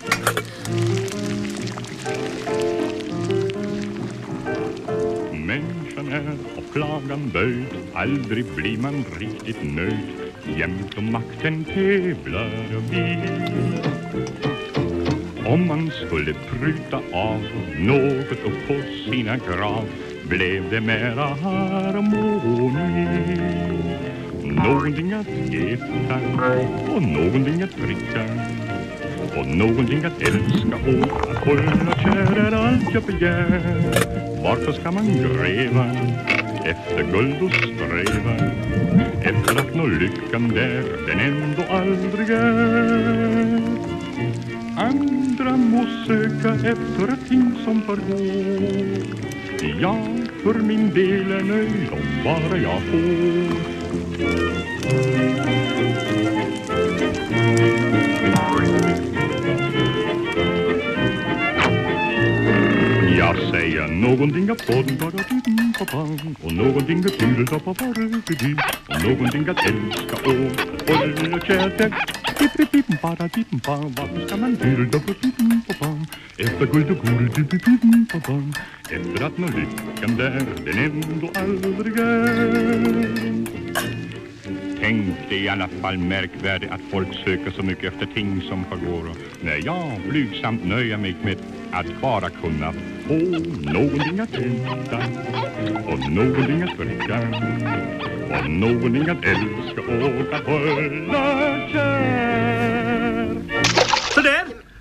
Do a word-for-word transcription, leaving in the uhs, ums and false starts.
Människan är av klagan böjd, aldrig blir man riktigt nöjd. Jämt och makten tävlar vi. Om man skulle pruta av något upp på sina krav, blev det mera harmoni. Någonting att äta och någonting att dricka och någonting att älska och att hålla kär är allt jag begär. Varför ska man gräva efter guld och sträva efter att nå lyckan där den ändå aldrig är? Andra må söka efter ting som förgår. Jag för min del är nöjd om bara jag får. Jag säger någonting av podden bara tiden på pan och någonting av tiden på bara tiden och någonting att älska och hålla kär. Tippen bara tippen på vad ska man bilda på tiden på pan efter guld och guld tippen på pan efter att nå lyckan där den ändå aldrig är. Tänk det i alla fall märkvärdigt att folk söker så mycket efter ting som förgår. När jag blygsamt nöjer mig med att bara kunna få någonting att äta och någonting att dricka och någonting att älska och att hålla kär.